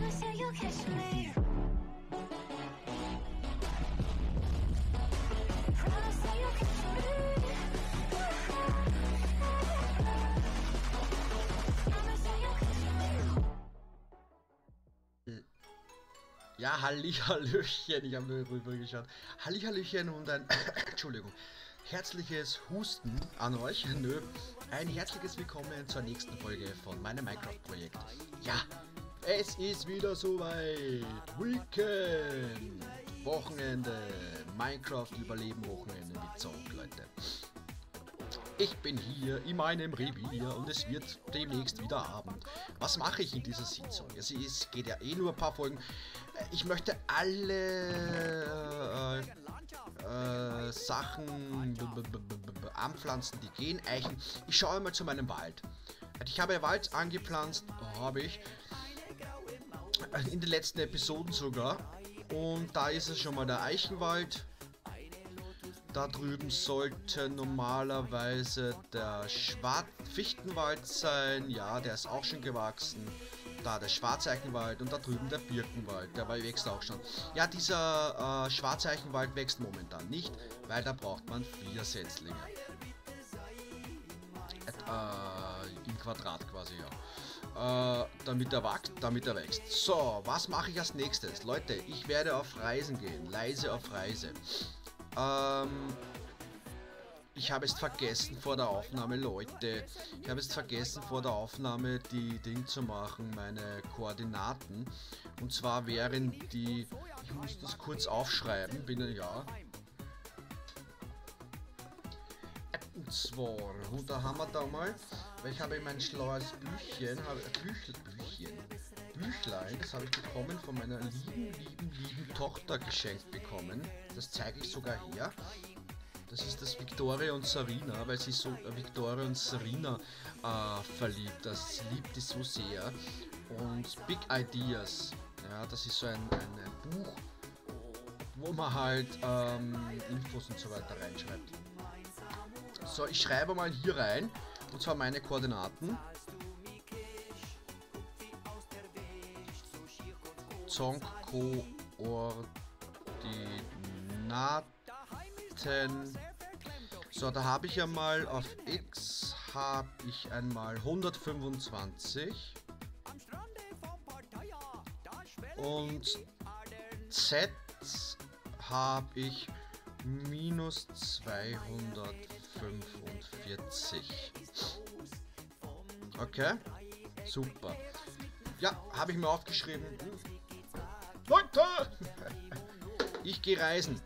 Ja, Hallihallöchen, ich habe nur rüber geschaut. Hallihallöchen und ein, Entschuldigung, herzliches Husten an euch. Nö, ein herzliches Willkommen zur nächsten Folge von meinem Minecraft-Projekt. Ja, es ist wieder soweit. Weekend, Wochenende, Minecraft-Überleben-Wochenende mit Zock, Leute. Ich bin hier in meinem Revier und es wird demnächst wieder Abend. Was mache ich in dieser Sitzung? Es geht ja eh nur ein paar Folgen. Ich möchte alle Sachen anpflanzen, die gehen. Eichen. Ich schaue mal zu meinem Wald. Ich habe Wald angepflanzt, habe ich. In den letzten Episoden sogar. Und da ist es schon mal der Eichenwald. Da drüben sollte normalerweise der Fichtenwald sein. Ja, der ist auch schon gewachsen. Da der Schwarzeichenwald und da drüben der Birkenwald. Der wächst auch schon. Ja, dieser Schwarzeichenwald wächst momentan nicht, weil da braucht man 4 Setzlinge. Im Quadrat quasi, ja. Damit er wächst. So, was mache ich als nächstes? Leute, ich werde auf Reisen gehen. Leise auf Reise. Ich habe es vergessen vor der Aufnahme, Leute. Ich habe es vergessen vor der Aufnahme die Ding zu machen, meine Koordinaten. Und zwar wären die, ich muss das kurz aufschreiben, ja. Und zwar, und da haben wir da mal, weil ich habe mein schlaues Büchlein, das habe ich bekommen von meiner lieben Tochter geschenkt bekommen. Das zeige ich sogar her. Das ist das Victoria und Serena, weil sie so Victoria und Serena verliebt. Das liebt die so sehr. Und Big Ideas, ja, das ist so ein Buch, wo man halt Infos und so weiter reinschreibt. So, ich schreibe mal hier rein, und zwar meine Koordinaten. Zonk-Koordinaten. So, da habe ich ja mal auf X habe ich einmal 125 und Z habe ich minus 245. Okay, super. Ja, habe ich mir aufgeschrieben. Leute! Ich gehe reisen.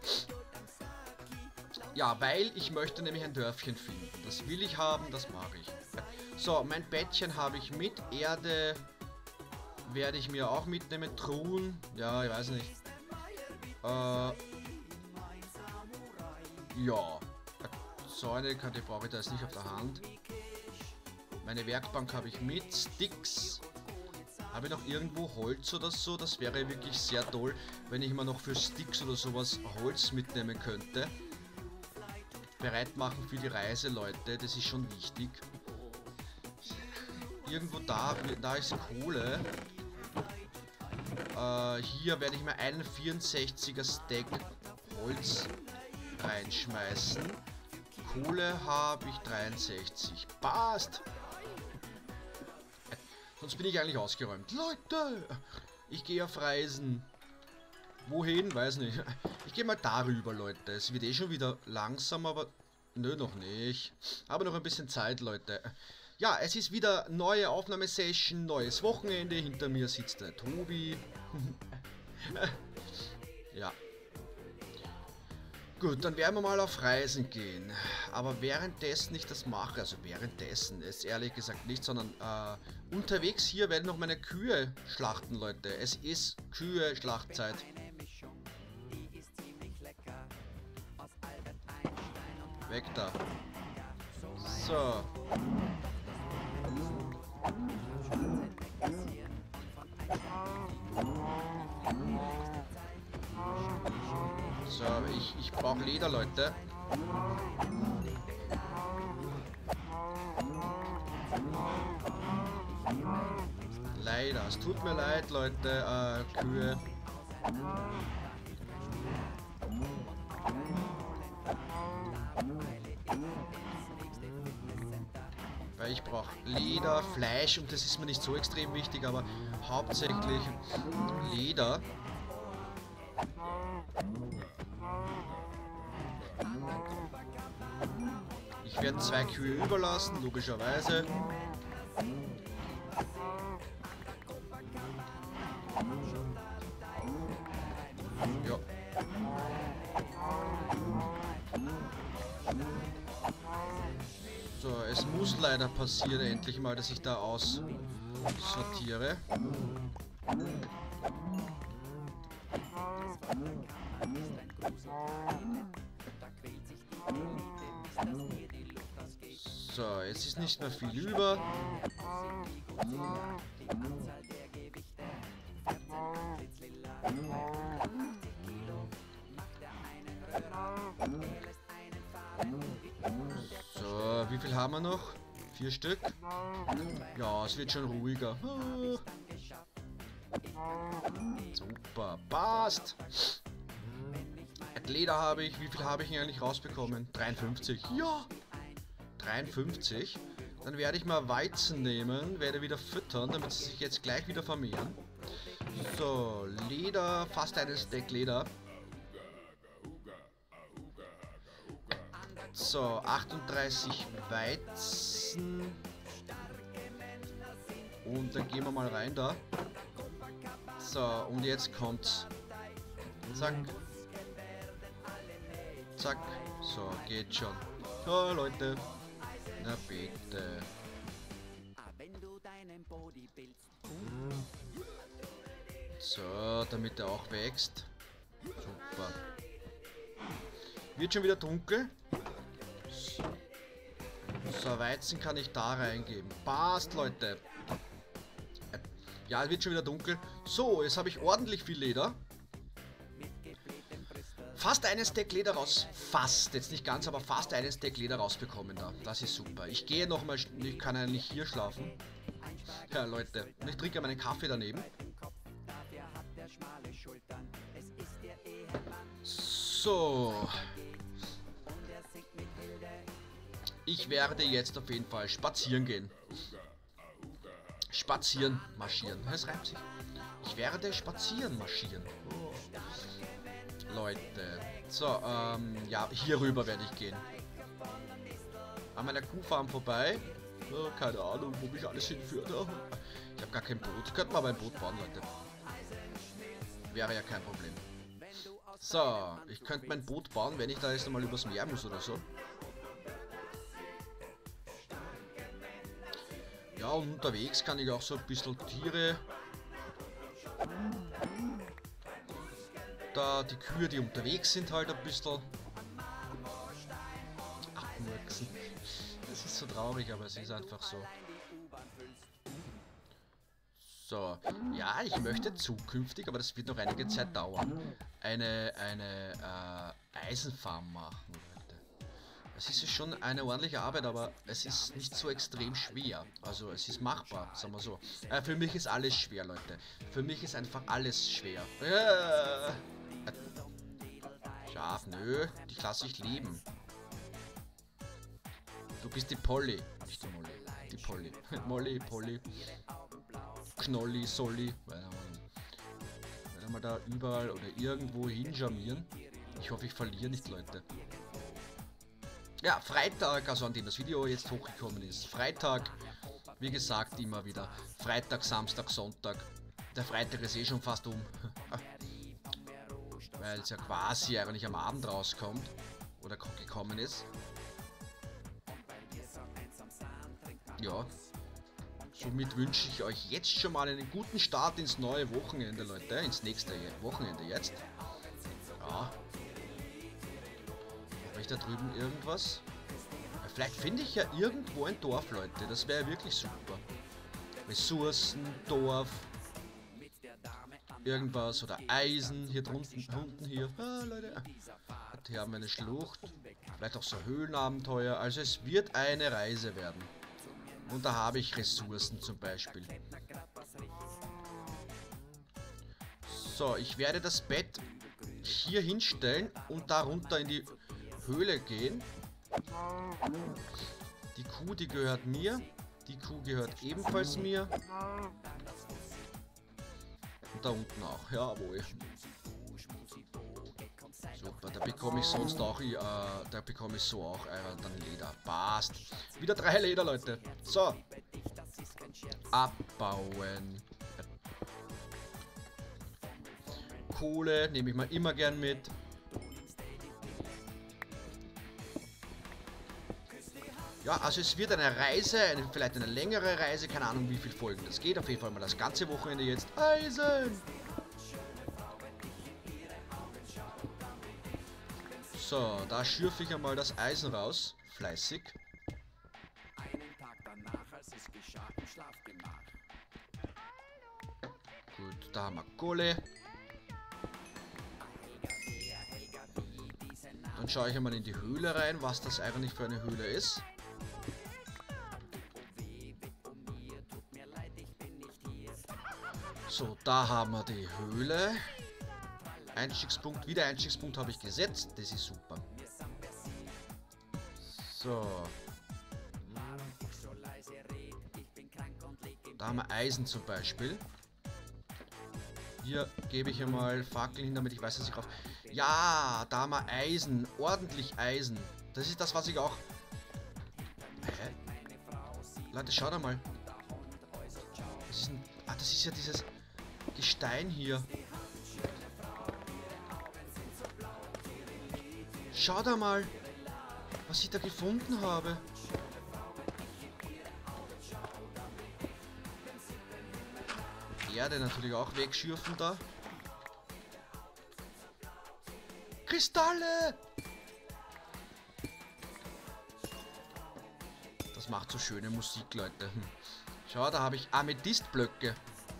Ja, weil ich möchte nämlich ein Dörfchen finden. Das will ich haben, das mag ich. So, mein Bettchen habe ich mit. Erde werde ich mir auch mitnehmen. Truhen, ja, ich weiß nicht. Ja. Säule die brauche ich da jetzt nicht auf der Hand. Meine Werkbank habe ich mit. Sticks. Habe ich noch irgendwo Holz oder so? Das wäre wirklich sehr toll, wenn ich mir noch für Sticks oder sowas Holz mitnehmen könnte. Bereit machen für die Reise, Leute, das ist schon wichtig. Irgendwo da ist Kohle. Hier werde ich mir einen 64er Stack Holz reinschmeißen. Kohle habe ich 63. Passt! Sonst bin ich eigentlich ausgeräumt. Leute! Ich gehe auf Reisen. Wohin? Weiß nicht. Ich gehe mal darüber, Leute. Es wird eh schon wieder langsam, aber... Nö, noch nicht. Aber noch ein bisschen Zeit, Leute. Ja, es ist wieder neue Aufnahmesession, neues Wochenende. Hinter mir sitzt der Tobi. Ja. Gut, dann werden wir mal auf Reisen gehen. Aber währenddessen ich das mache, also währenddessen ist ehrlich gesagt nicht, sondern unterwegs hier werde ich noch meine Kühe schlachten, Leute. Es ist Kühe-Schlachtzeit. Weg da. So. So, ich brauche Leder, Leute. Leider. es tut mir leid, Leute, Kühe. Weil ich brauche Leder, Fleisch und das ist mir nicht so extrem wichtig, aber hauptsächlich Leder. Ich werde 2 Kühe überlassen, logischerweise. Ja. So, es muss leider passieren, endlich mal, dass ich da aussortiere. So, jetzt ist nicht mehr viel über. So, wie viel haben wir noch? 4 Stück. Ja, es wird schon ruhiger. Super, passt. Leder habe ich. Wie viel habe ich eigentlich rausbekommen? 53. Ja! 53. Dann werde ich mal Weizen nehmen, werde wieder füttern, damit sie sich jetzt gleich wieder vermehren. So, Leder, fast einen Stack Leder. So, 38 Weizen. Und dann gehen wir mal rein da. So, und jetzt kommt's. Zack. Zack. So, geht schon. Oh, Leute. Na bitte. So, damit er auch wächst. Super. Wird schon wieder dunkel. So, Weizen kann ich da reingeben. Passt, Leute. Ja, es wird schon wieder dunkel. So, jetzt habe ich ordentlich viel Leder. Fast einen Stack Leder raus. Fast, jetzt nicht ganz, aber fast einen Stack Leder rausbekommen da. Das ist super. Ich gehe nochmal, ich kann eigentlich hier schlafen. Ja, Leute, und ich trinke meinen Kaffee daneben. So. Ich werde jetzt auf jeden Fall spazieren gehen. Spazieren marschieren. Es reimt sich. Ich werde spazieren marschieren. Oh. Leute. So, ja, hier rüber werde ich gehen. An meiner Kuhfarm vorbei. Oh, keine Ahnung, wo mich alles hinführt. Oh. Ich habe gar kein Boot. Könnte mal ein Boot bauen, Leute. Wäre ja kein Problem. So, ich könnte mein Boot bauen, wenn ich da jetzt einmal übers Meer muss oder so. Ja, und unterwegs kann ich auch so ein bisschen Tiere... Da die Kühe, die unterwegs sind, halt ein bisschen... abmurksen. Das ist so traurig, aber es ist einfach so. So, ja, ich möchte zukünftig, aber das wird noch einige Zeit dauern, eine Eisenfarm machen, Leute. Es ist schon eine ordentliche Arbeit, aber es ist nicht so extrem schwer. Also es ist machbar, sagen wir so. Für mich ist alles schwer, Leute. Für mich ist einfach alles schwer. Schaf, nö, dich lasse ich leben. Du bist die Polly, nicht die Molly. Die Polly. Molly, Polly. Knolli, Solli. Werde mal da überall oder irgendwo hinjamieren. Ich hoffe, ich verliere nicht, Leute. Ja, Freitag, also an dem das Video jetzt hochgekommen ist. Freitag, wie gesagt, immer wieder. Freitag, Samstag, Sonntag. Der Freitag ist eh schon fast um. Weil es ja quasi eigentlich am Abend rauskommt. Oder gekommen ist. Ja. Somit wünsche ich euch jetzt schon mal einen guten Start ins neue Wochenende, Leute. Ins nächste Wochenende jetzt. Ja. Habe ich da drüben irgendwas? Vielleicht finde ich ja irgendwo ein Dorf, Leute. Das wäre wirklich super. Ressourcen, Dorf. Irgendwas oder Eisen. Hier drunten, unten hier. Ah, Leute. Hier haben wir eine Schlucht. Vielleicht auch so Höhlenabenteuer. Also es wird eine Reise werden. Und da habe ich Ressourcen zum Beispiel. So, ich werde das Bett hier hinstellen und da runter in die Höhle gehen. Die Kuh, die gehört mir. Die Kuh gehört ebenfalls mir. Und da unten auch. Jawohl. Super, da bekomme ich sonst auch, da bekomme ich so auch dann Leder. Passt. Wieder 3 Leder, Leute. So. Abbauen. Kohle nehme ich mal immer gern mit. Ja, also es wird eine Reise, vielleicht eine längere Reise, keine Ahnung wie viele Folgen das geht. Auf jeden Fall mal das ganze Wochenende jetzt. Eisen! So, da schürfe ich einmal das Eisen raus. Fleißig. Gut, da haben wir Kohle. Dann schaue ich einmal in die Höhle rein, was das eigentlich für eine Höhle ist. So, da haben wir die Höhle. Einstiegspunkt, wieder Einstiegspunkt habe ich gesetzt. Das ist super. So. Da haben wir Eisen zum Beispiel. Hier gebe ich einmal Fackeln hin, damit ich weiß, dass ich auf... Ja, da haben wir Eisen. Ordentlich Eisen. Das ist das, was ich auch... Hä? Leute, schaut einmal. Das ist ein... Ah, das ist ja dieses Gestein hier. Schaut einmal, was ich da gefunden habe. Erde natürlich auch wegschürfen da. Kristalle! Das macht so schöne Musik, Leute. Schau, da habe ich Amethystblöcke.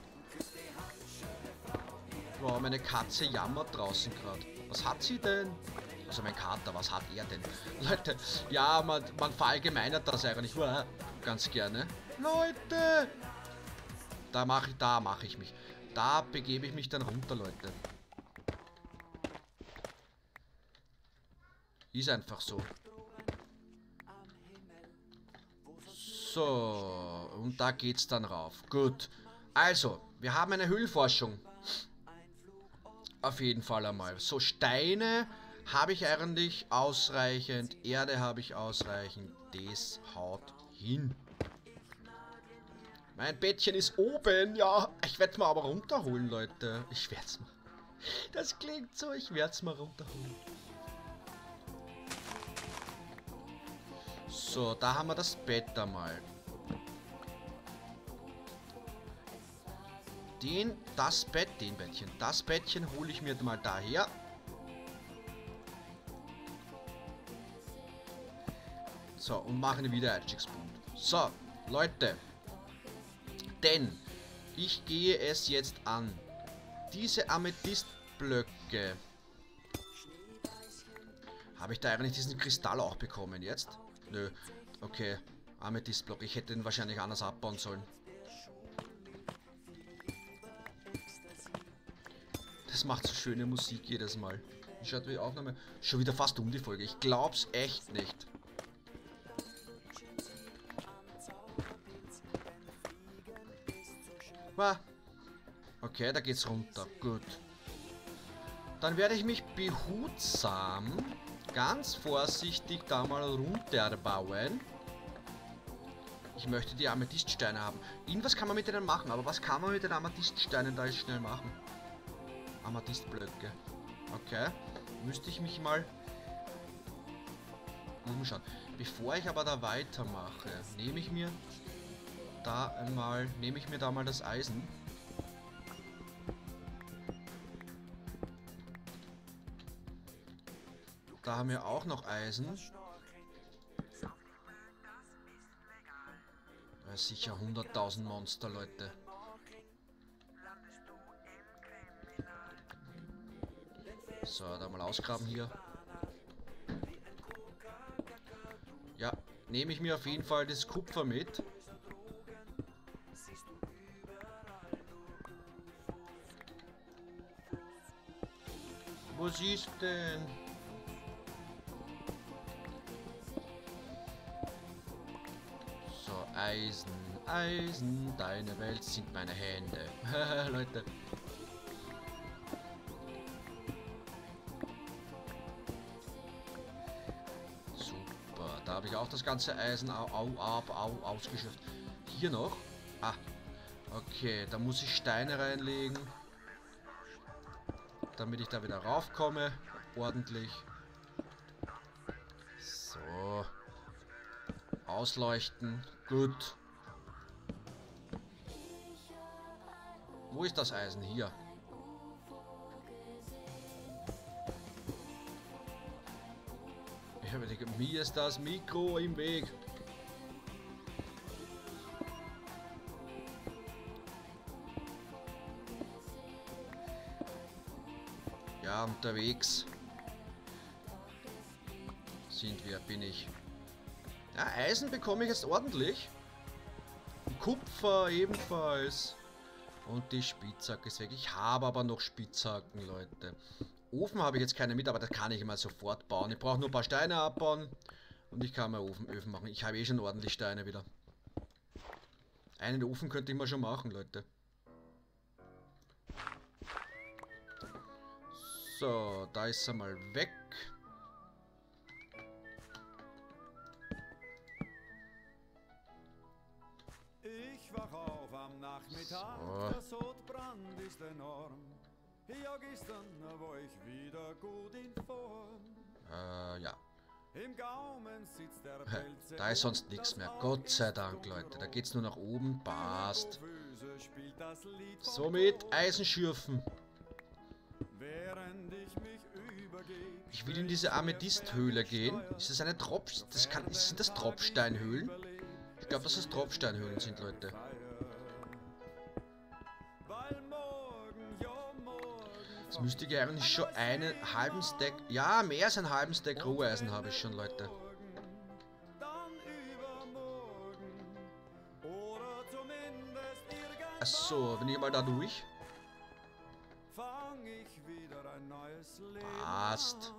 Wow, meine Katze jammert draußen gerade. Was hat sie denn? Also mein Kater, was hat er denn? Leute, ja, man verallgemeinert das eigentlich ganz gerne. Leute! Da mache ich mich. Da begebe ich mich dann runter, Leute. Ist einfach so. So, und da geht's dann rauf. Gut. Also, wir haben eine Höhlenforschung. Auf jeden Fall einmal. So, Steine habe ich eigentlich ausreichend. Erde habe ich ausreichend. Das haut hin. Mein Bettchen ist oben. Ja, ich werde es mal aber runterholen, Leute. Ich werde es mal. Das klingt so, ich werde es mal runterholen. So, da haben wir das Bett einmal. Das Bettchen hole ich mir mal daher. So, und mache einen Wiedereinstiegspunkt. So, Leute. Denn ich gehe es jetzt an. Diese Amethystblöcke. Habe ich da eigentlich diesen Kristall auch bekommen jetzt? Nö. Okay. Amethystblock. Ich hätte ihn wahrscheinlich anders abbauen sollen. Das macht so schöne Musik jedes Mal. Schaut die Aufnahme schon wieder fast um die Folge. Ich glaub's echt nicht. Okay, da geht's runter. Gut. Dann werde ich mich behutsam, ganz vorsichtig da mal runterbauen. Ich möchte die Amethyststeine haben. Irgendwas kann man mit denen machen, aber was kann man mit den Amethyststeinen da jetzt schnell machen? Amethystblöcke. Okay. Müsste ich mich mal umschauen. Bevor ich aber da weitermache, nehme ich mir da mal das Eisen. Da haben wir auch noch Eisen. Ja, sicher 100.000 Monster, Leute. So, da mal ausgraben hier. Ja, nehme ich mir auf jeden Fall das Kupfer mit. Was ist denn? So, Eisen, Eisen, deine Welt sind meine Hände. Leute. Super, da habe ich auch das ganze Eisen ausgeschöpft. Hier noch? Ah, okay, da muss ich Steine reinlegen, damit ich da wieder raufkomme. Ordentlich. So. Ausleuchten. Gut. Wo ist das Eisen? Hier. Mir ist das Mikro im Weg. Ja, unterwegs sind wir, bin ich. Ja, Eisen bekomme ich jetzt ordentlich. Kupfer ebenfalls. Und die Spitzhacke ist weg. Ich habe aber noch Spitzhacken, Leute. Ofen habe ich jetzt keine mit, aber das kann ich immer sofort bauen. Ich brauche nur ein paar Steine abbauen. Und ich kann mal Öfen machen. Ich habe eh schon ordentlich Steine wieder. Einen Ofen könnte ich mal schon machen, Leute. So, da ist er mal weg. Ich wach auf am Nachmittag, So. der Sodbrand ist enorm. Ja, gestern war ich wieder gut in Form. Ja. Im Gaumen sitzt der Pelze. Da ist sonst nichts mehr. Gott sei Dank, Leute. Da geht's nur nach oben. Passt. Somit Eisen schürfen. Während ich mich übergebe. Ich will in diese Amethyst-Höhle gehen. Ist das eine sind das Tropfsteinhöhlen? Ich glaube, dass das Tropfsteinhöhlen sind, Leute. Jetzt müsste ich eigentlich schon einen halben Stack... Ja, mehr als einen halben Stack Roheisen habe ich schon, Leute. Achso, bin ich mal da durch? Passt.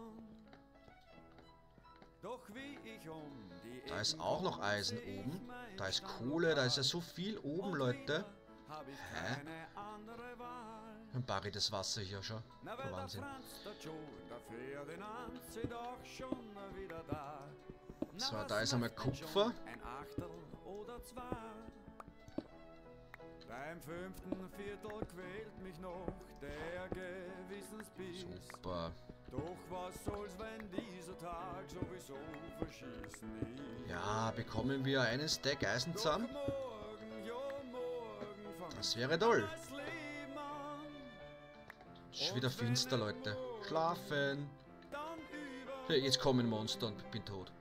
Da ist auch noch Eisen oben. Da ist Kohle, da ist ja so viel oben, Leute. Hä? Ein bariges Wasser hier schon. Oh, Wahnsinn. So, da ist einmal Kupfer. Beim 5. Viertel quält mich noch der Gewissensbiss. Super. Doch was soll's, wenn dieser Tag sowieso verschießen ist? Ja, bekommen wir einen Stack Eisen zusammen? Das wäre toll. Es ist wieder finster, Leute. Schlafen. Ja, jetzt kommen Monster und ich bin tot.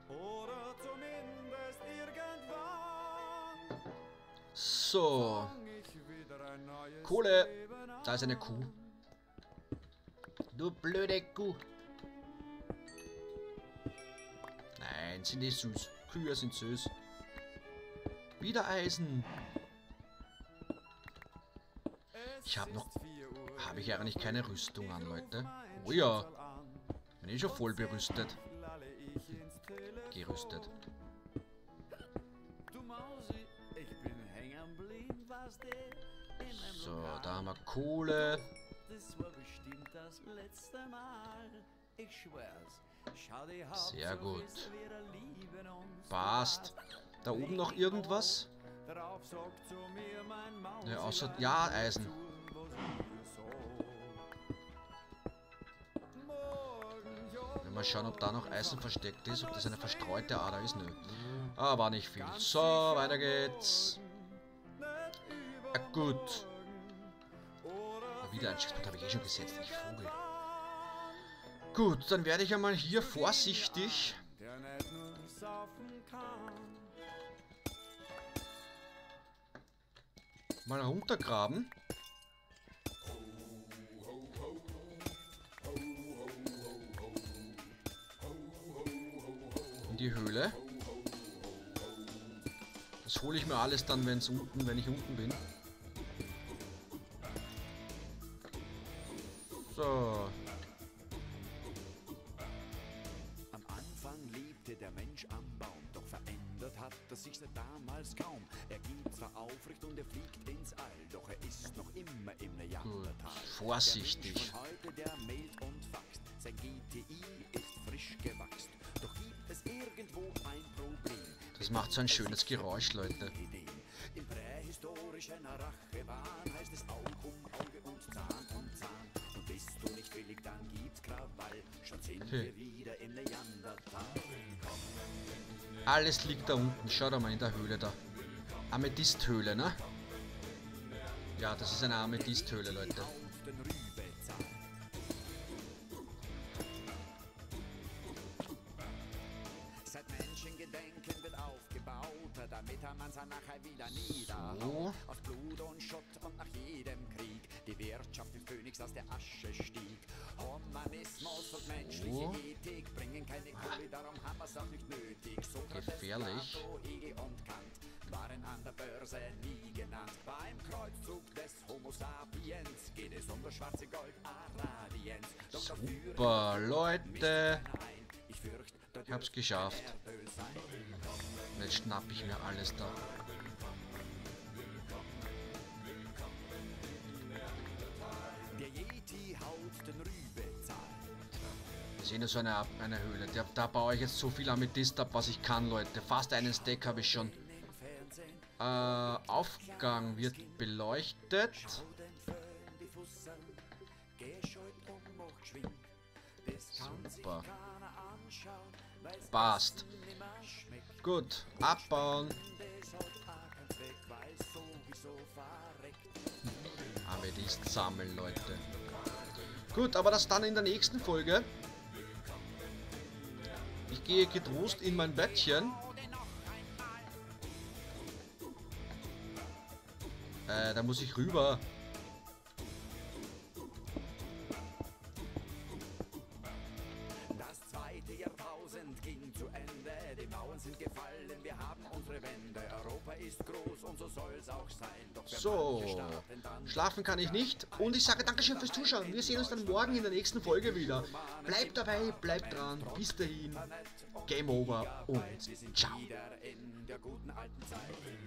So. Kohle. Da ist eine Kuh. Du blöde Kuh. Nein, sind nicht süß. Kühe sind süß. Wieder Eisen. Ich habe noch... Habe ich eigentlich keine Rüstung an, Leute? Oh ja. Bin ich schon voll berüstet. Gerüstet. So, da haben wir Kohle. Sehr gut. Passt. Da oben noch irgendwas? Ja, außer... Ja, Eisen. Mal schauen, ob da noch Eisen versteckt ist. Ob das eine verstreute Ader ist. Nö. Ah, war nicht viel. So, weiter geht's. Ah, gut. Wieder ein Schiffspunkt habe ich eh schon gesetzt. Ich Vogel. Gut, dann werde ich einmal hier vorsichtig mal runtergraben. In die Höhle. Das hole ich mir alles dann, wenn ich unten bin. So. sich seit damals kaum. Er geht zwar aufrecht und er fliegt ins All, doch er ist noch immer im Neandertal. Vorsichtig. Der Mensch von heute, der mailt und faxt. Sein GTI ist frisch gewachsen. Doch gibt es irgendwo ein Problem. Das macht so ein schönes Geräusch, Leute. Im prähistorischen Rachewahn heißt es Auge um Auge und Zahn um Zahn. Und bist du nicht willig, dann gibt's Krawall. Schon sind wir wieder im Neandertal. Alles liegt da unten. Schaut mal in der Höhle da. Amethysthöhle, ne? Ja, das ist eine Amethysthöhle, Leute. Seit Menschengedenken wird aufgebaut, damit man sein nachher wieder niederhaut. So. Aus Blut und Schutt und nach jedem Krieg die Wirtschaft wie Phönix aus der Asche stieg. Humanismus und menschliche Ethik bringen keine Kohle, darum haben wir's auch nicht nötig. Gefährlich. Plato, Hegel und Kant waren an der Börse nie genannt. Beim Kreuzzug des Homo sapiens geht es um das schwarze Gold Arabiens. Doch Super, Leute. Ich hab's geschafft. Und jetzt schnapp ich mir alles da. Der Yeti haut den Rübezahl. Wir sehen so eine Höhle. Da baue ich jetzt so viel Amethyst ab, was ich kann, Leute. Fast einen Stack habe ich schon. Aufgang wird beleuchtet. Super. Passt. Gut, abbauen. Amethyst sammeln, Leute. Gut, aber das dann in der nächsten Folge. Ich gehe getrost in mein Bettchen. Da muss ich rüber. Das zweite Jahrtausend ging zu Ende, die Mauern sind gefallen, wir haben unsere Wende. Europa ist groß und so soll's auch sein. Doch So, schlafen kann ich nicht. Und ich sage Dankeschön fürs Zuschauen. Wir sehen uns dann morgen in der nächsten Folge wieder. Bleibt dabei, bleibt dran. Bis dahin, Game Over und ciao. in der guten alten Zeit.